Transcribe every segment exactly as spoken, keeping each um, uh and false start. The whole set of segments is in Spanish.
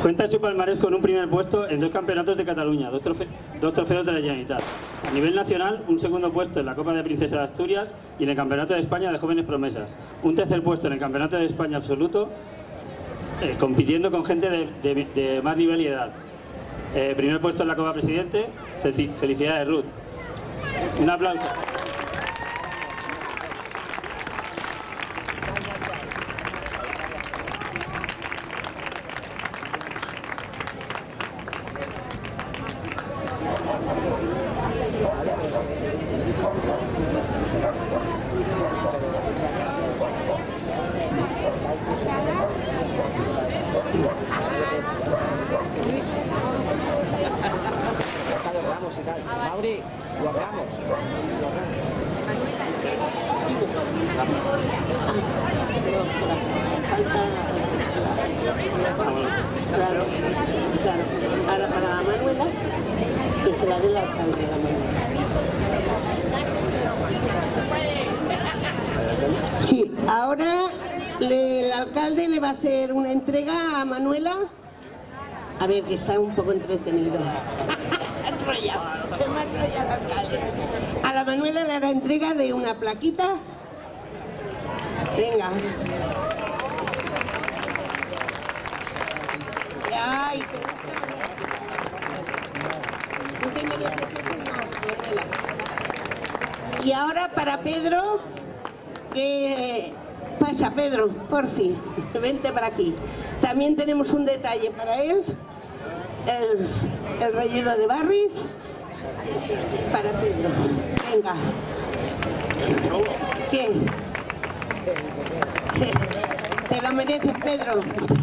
Cuenta su palmarés con un primer puesto en dos campeonatos de Cataluña, dos, trofe dos trofeos de la Generalitat. A nivel nacional, un segundo puesto en la Copa de Princesa de Asturias y en el Campeonato de España de Jóvenes Promesas. Un tercer puesto en el Campeonato de España absoluto, eh, compitiendo con gente de, de, de más nivel y edad. Eh, primer puesto en la Copa Presidente. Felicidades, Ruth. Un aplauso. Mauri, guardamos. Claro, claro. Ahora para la Manuela, que se la dé el alcalde la Manuela. Sí, ahora le, el alcalde le va a hacer una entrega a Manuela. A ver, que está un poco entretenido. Se ha enrollado, se me ha enrollado el alcalde. A la Manuela le hará entrega de una plaquita. Venga. Ay, tú te mereces eso más, Manuela. Y ahora para Pedro, que pasa Pedro, por fin, vente para aquí. También tenemos un detalle para él, el, el relleno de Barris, para Pedro. Venga. ¿Qué? Te lo mereces, Pedro.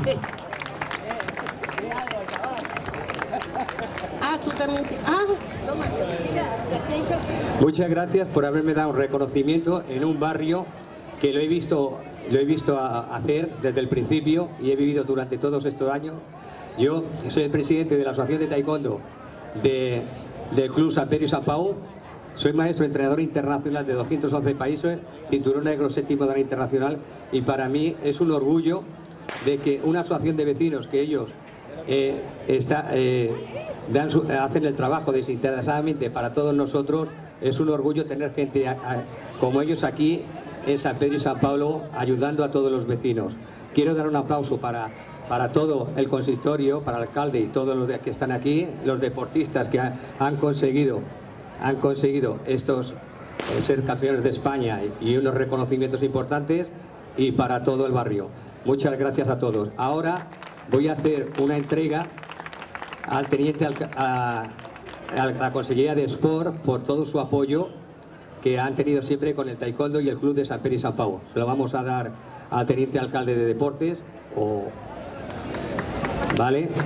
Ah, tú también te... Ah, toma, mira, te he hecho... Muchas gracias por haberme dado un reconocimiento en un barrio que lo he visto, lo he visto a, hacer desde el principio y he vivido durante todos estos años. Yo soy el presidente de la Asociación de Taekwondo de, del Club San Pedro y San Pau. Soy maestro entrenador internacional de doscientos once países, cinturón negro séptimo dan internacional, y para mí es un orgullo de que una asociación de vecinos que ellos eh, está, eh, dan su, hacen el trabajo desinteresadamente para todos nosotros. Es un orgullo tener gente a, a, como ellos aquí en San Pedro y San Pablo ayudando a todos los vecinos. Quiero dar un aplauso para, para todo el consistorio, para el alcalde y todos los que están aquí, los deportistas que han, han conseguido han conseguido estos eh, ser campeones de España y, y unos reconocimientos importantes, y para todo el barrio. Muchas gracias a todos. Ahora voy a hacer una entrega al teniente a, a la Consellería de Sport por todo su apoyo que han tenido siempre con el taekwondo y el club de San Pedro y San Pau. Se lo vamos a dar al teniente alcalde de deportes. O... ¿Vale?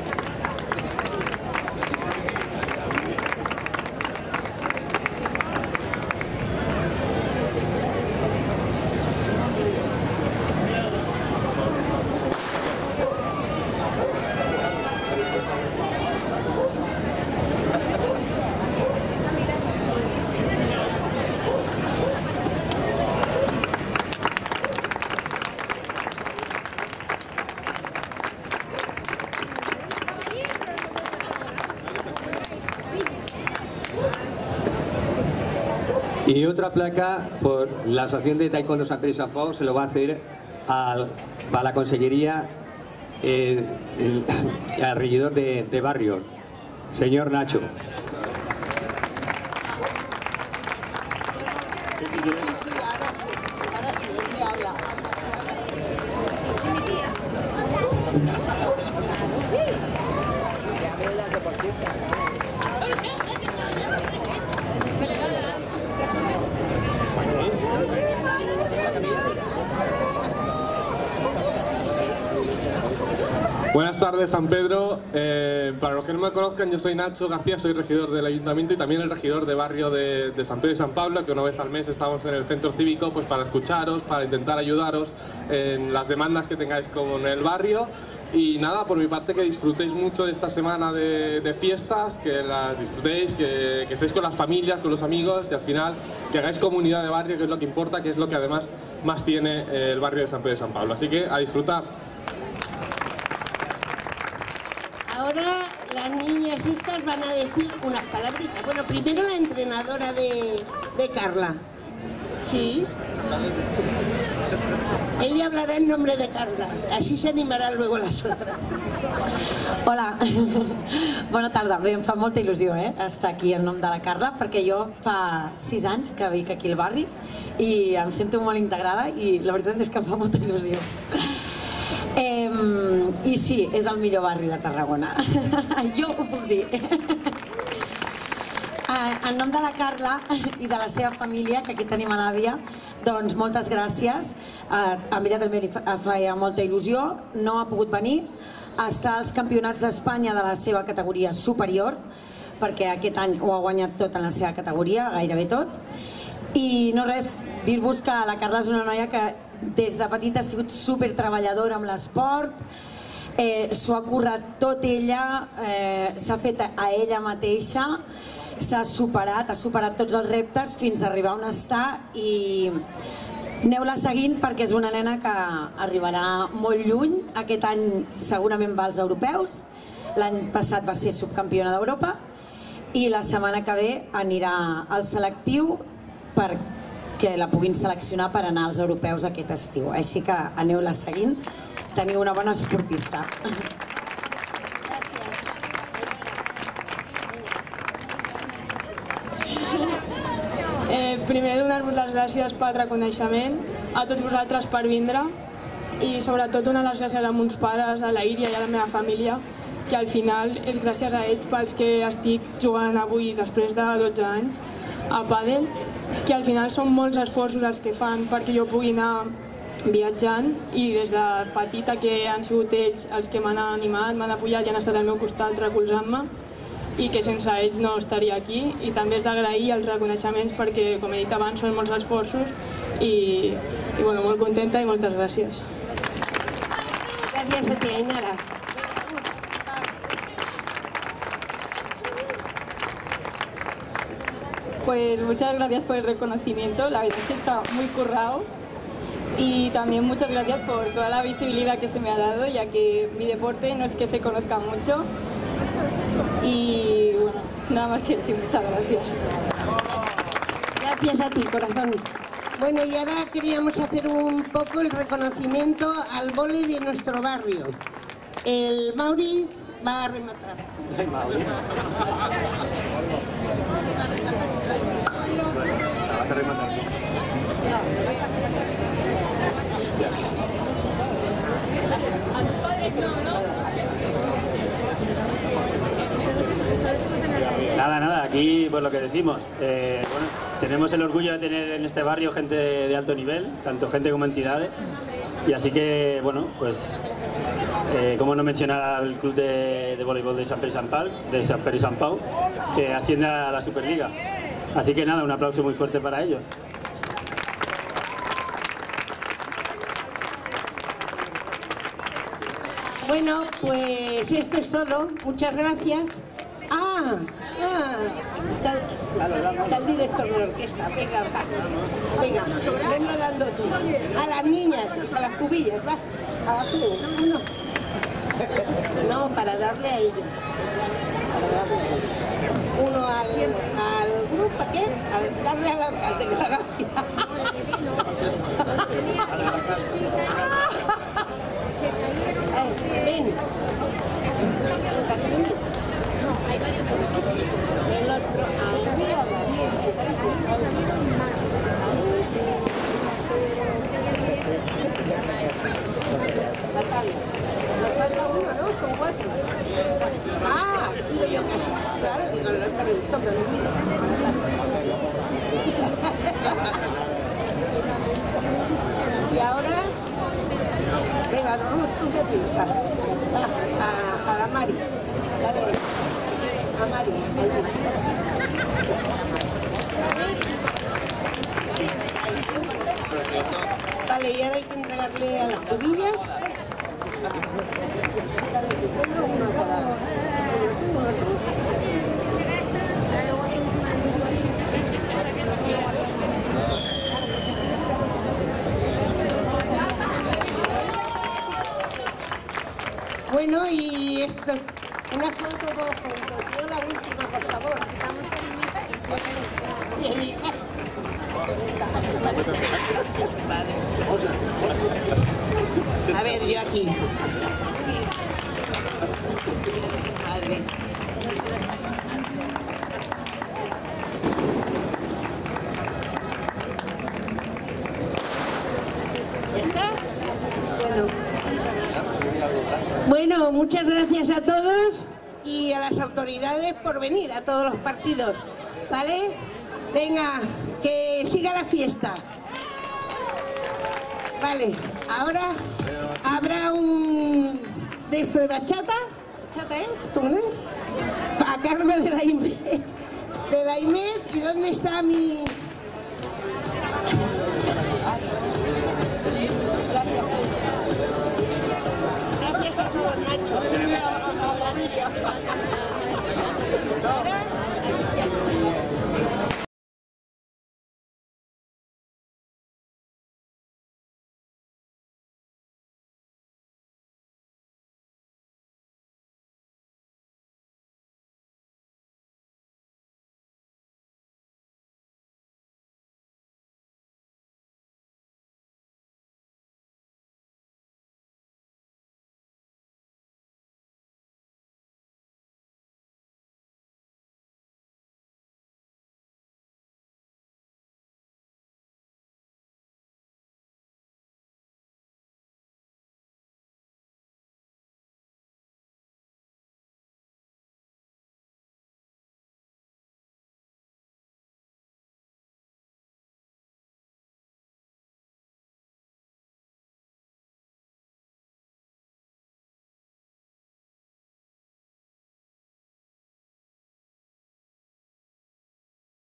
Y otra placa por la Asociación de Taekwondo San Pedro y San Pau se lo va a hacer al, a la Consellería, eh, el, al regidor de, de barrio, señor Nacho. Buenas tardes, San Pedro. Eh, para los que no me conozcan, yo soy Nacho García, soy regidor del Ayuntamiento y también el regidor de barrio de, de San Pedro y San Pablo, que una vez al mes estamos en el centro cívico pues para escucharos, para intentar ayudaros en las demandas que tengáis con el barrio. Y nada, por mi parte, que disfrutéis mucho de esta semana de, de fiestas, que las disfrutéis, que, que estéis con las familias, con los amigos y al final que hagáis comunidad de barrio, que es lo que importa, que es lo que además más tiene el barrio de San Pedro y San Pablo. Así que a disfrutar. las niñas estas van a decir unas palabritas. Bueno, primero la entrenadora de, de Carla. Sí. Ella hablará en nombre de Carla, així s'animaran luego les otras. Hola, bona tarda. Bé, em fa molta il·lusió eh, estar aquí en nom de la Carla, perquè jo fa sis anys que vic aquí al barri i em sento molt integrada i la veritat és que em fa molta il·lusió. Eh, I sí, és el millor barri de Tarragona. Jo ho puc dir. En nom de la Carla i de la seva família, que aquí tenim a l'àvia, doncs moltes gràcies. A ella també li feia molta il·lusió, no ha pogut venir, està als campionats d'Espanya de la seva categoria superior, perquè aquest any ho ha guanyat tot en la seva categoria, gairebé tot. I no res, dir-vos que la Carla és una noia que des de petita ha sigut supertreballadora amb l'esport, s'ho ha currat tot ella, s'ha fet a ella mateixa, s'ha superat, ha superat tots els reptes fins a arribar on està i aneu-la seguint perquè és una nena que arribarà molt lluny. Aquest any segurament va als europeus, l'any passat va ser subcampiona d'Europa i la setmana que ve anirà al selectiu perquè la puguin seleccionar per anar als europeus aquest estiu. Així que aneu-la seguint, teniu una bona esportista. Primer, donar-vos les gràcies pel reconeixement, a tots vosaltres per vindre i sobretot donar les gràcies a mons pares, a la Íria i a la meva família, que al final és gràcies a ells pels que estic jugant avui després de dotze anys a pàdel, que al final són molts esforços els que fan perquè jo pugui anar viatjant i des de petita que han sigut ells els que m'han animat, m'han apoyat i han estat al meu costat recolzant-me i que sense ells no estaria aquí. I també és d'agrair els reconeixements perquè, com he dit abans, són molts esforços i, i bueno, molt contenta i moltes gràcies. Gràcies a ti, Ainara. Pues muchas gracias por el reconocimiento, la verdad es que está muy currado y también muchas gracias por toda la visibilidad que se me ha dado, ya que mi deporte no es que se conozca mucho. Y bueno, nada más que decir, muchas gracias. Gracias a ti, corazón. Bueno, y ahora queríamos hacer un poco el reconocimiento al vóley de nuestro barrio. El Mauri va a rematar. Ay, Mauri. La vas a rematar. Hostia. Nada, nada, aquí pues lo que decimos, eh, bueno, tenemos el orgullo de tener en este barrio gente de, de alto nivel, tanto gente como entidades, y así que, bueno, pues, eh, cómo no mencionar al club de, de voleibol de San Pere y San Pau, de San Pere y San Pau, que asciende a la Superliga. Así que nada, un aplauso muy fuerte para ellos. Bueno, pues esto es todo. Muchas gracias. Ah, ah, está, está el director de orquesta. Venga, va. Venga, venga dando tú. A las niñas, a las cubillas, va. A uno. No, para darle a ellos. Para darle a ellos. Uno al, al grupo, ¿a qué? Al darle al alcalde, gracias. Ven. El otro, ahí a la Natalia. Nos falta uno, ¿no? Son cuatro. Ah, digo yo casi. Claro, digo, lo he preguntado, pero no miro. Y ahora, venga, Ruth, tú qué piensas. A, a, a la Mari. Dale. A Mari, allí. Vale, y ahora hay que entregarle a las cubillas. Dale, tengo uno a cada uno. Bueno, y estos, Una foto todos juntos. Yo la última, por favor. Bien, a ver, yo aquí. Madre. ¿Ya está? Bueno. Bueno, muchas gracias a todos y a las autoridades por venir a todos los partidos, ¿vale? Venga, que siga la fiesta. Vale, ahora habrá un de esto de bachata, bachata, ¿eh? ¿Cómo no? A cargo de la I M E D, de la I M E D. ¿Y dónde está mi...? Gracias a todos, Nacho. Ahora